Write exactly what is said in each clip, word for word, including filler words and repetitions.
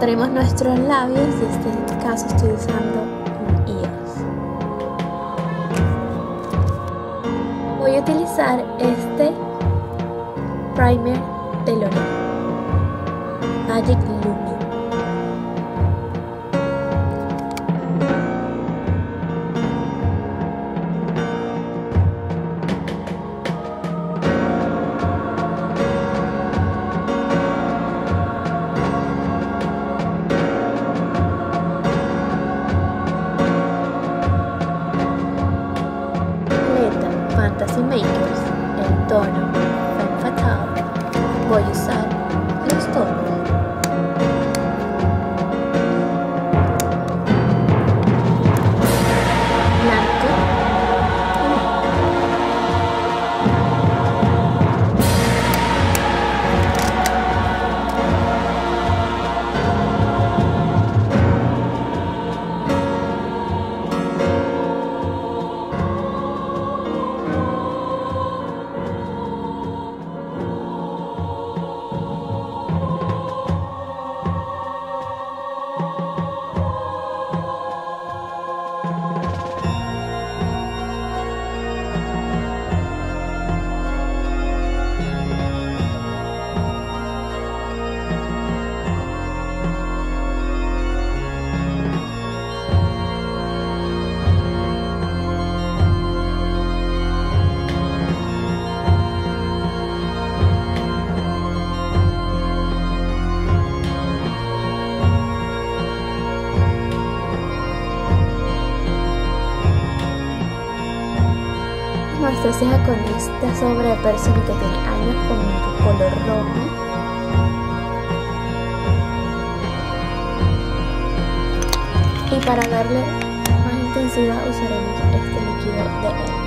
usaremos nuestros labios, y en este caso estoy usando un I E S. Voy a utilizar este primer de L'Oréal Magic Lumi. Fantasy Makers, el tono Femme Fatale. Voy a usar los tonos blanco y negro. Nuestra ceja con esta sombra de Persony que tiene años conmigo, color rojo. Y para darle más intensidad usaremos este líquido de él.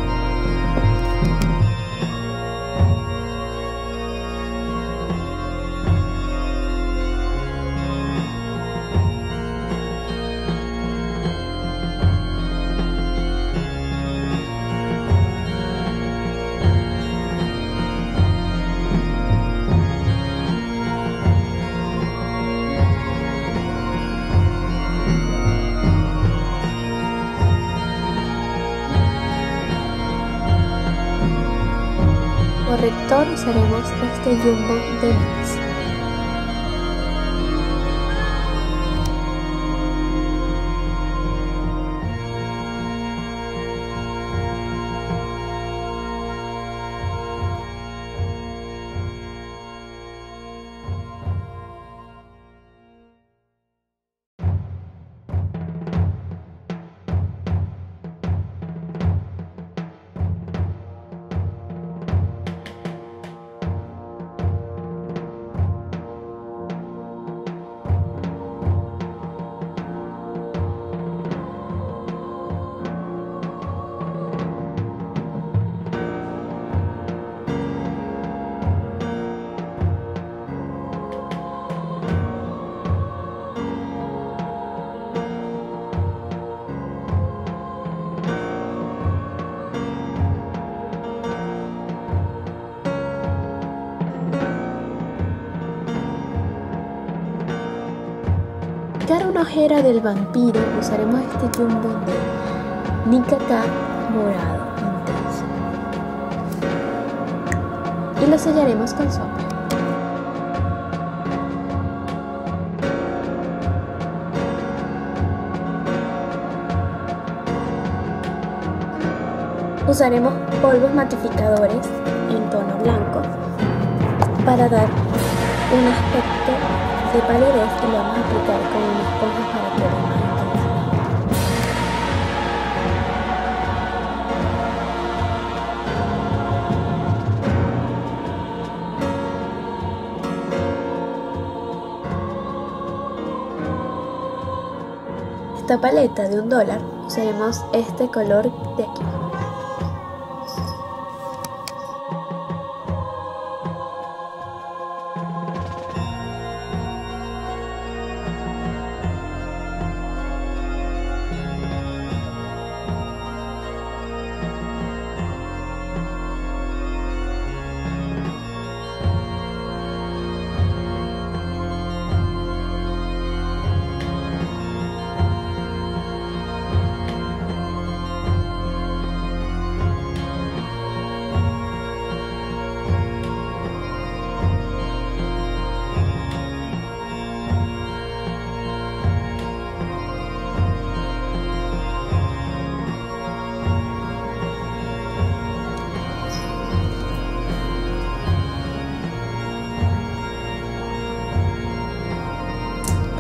Corrector usaremos este Jumbo de Mix. Para una ojera del vampiro usaremos este Jumbo de Nikaka morado intenso y lo sellaremos con sombra. Usaremos polvos matificadores en tono blanco para dar un aspecto de palidez y lo vamos a aplicar con una esponja para que dé más intensidad. Esta paleta de un dólar usaremos este color de aquí.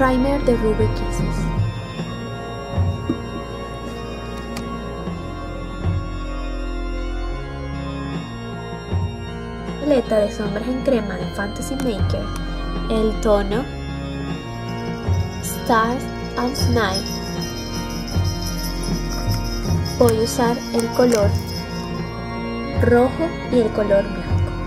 Primer de Ruby Kisses. Paleta de sombras en crema de Fantasy Maker, el tono Stars and Night. Voy a usar el color rojo y el color blanco.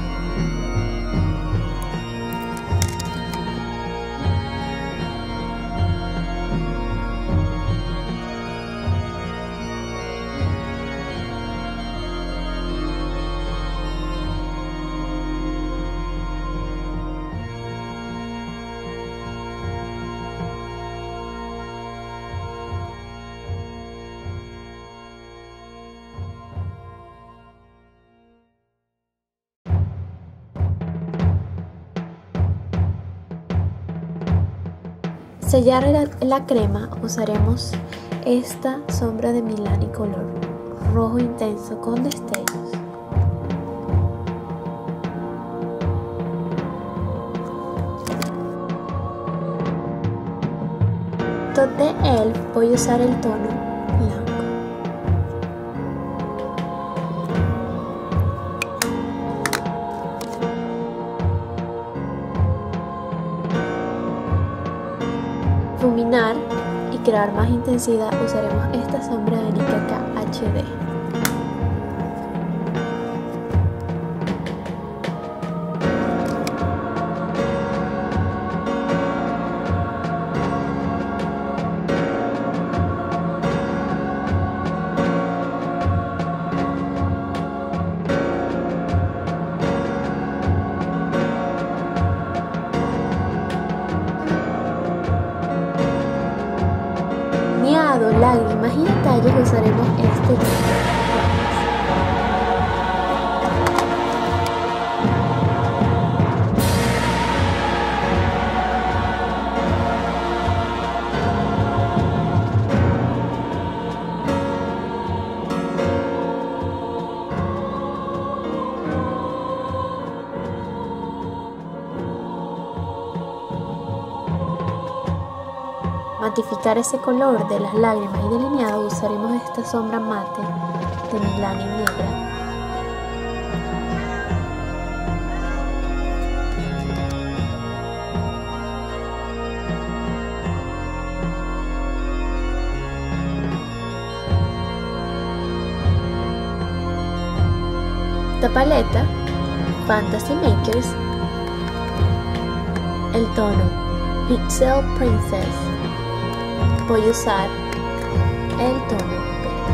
Sellar la, la crema usaremos esta sombra de Milani color rojo intenso con destellos. De él voy a usar el tono blanco. Iluminar y crear más intensidad usaremos esta sombra de Nikaka H D. Lágrimas y detalles usaremos este tipo. Matificar ese color de las lágrimas y delineado usaremos esta sombra mate de Milani negra. Esta paleta Fantasy Makers, el tono Pixel Princess. Voy a usar el tono verde.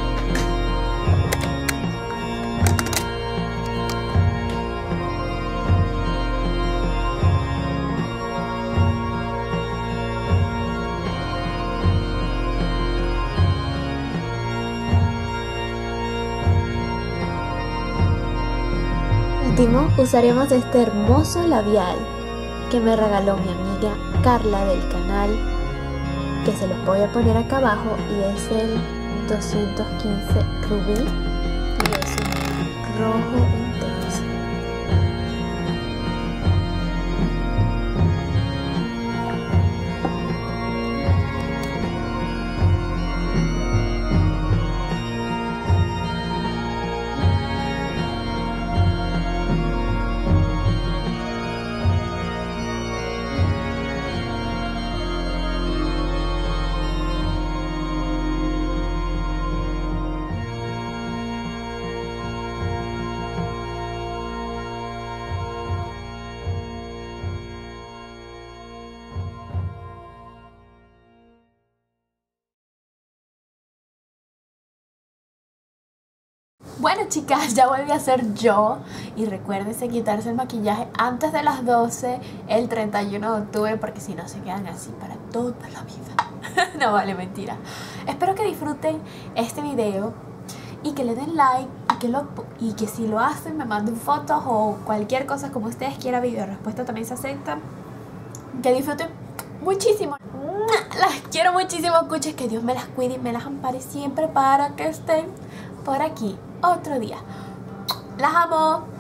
Último, usaremos este hermoso labial que me regaló mi amiga Carla del canal, que se los voy a poner acá abajo, y es el doscientos quince Rubí y es un rojo intenso. Bueno, chicas, ya volví a ser yo. Y recuérdense quitarse el maquillaje antes de las doce el treinta y uno de octubre, porque si no se quedan así para toda la vida. No vale, mentira. Espero que disfruten este video y que le den like y que, lo, y que si lo hacen me manden fotos o cualquier cosa como ustedes quieran. Video respuesta también se acepta. Que disfruten muchísimo. Las quiero muchísimo, cuches. Que Dios me las cuide y me las ampare siempre para que estén por aquí otro día. Las amo.